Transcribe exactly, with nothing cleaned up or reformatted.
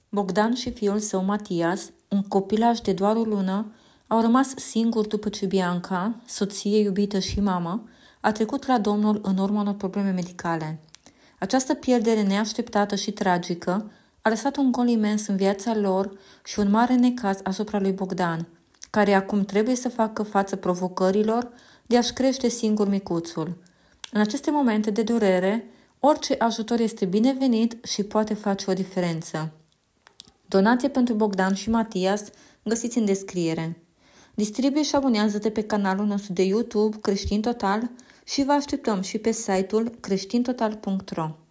Bogdan și fiul său Matias, un copilaj de doar o lună, au rămas singuri după ce Bianca, soție iubită și mamă, a trecut la Domnul în urma unor probleme medicale. Această pierdere neașteptată și tragică a lăsat un gol imens în viața lor și un mare necaz asupra lui Bogdan, care acum trebuie să facă față provocărilor de a-și crește singur micuțul. În aceste momente de durere, orice ajutor este binevenit și poate face o diferență. Donație pentru Bogdan și Matias găsiți în descriere. Distribuie și abonează-te pe canalul nostru de YouTube Creștin Total și vă așteptăm și pe site-ul creștin total punct ro.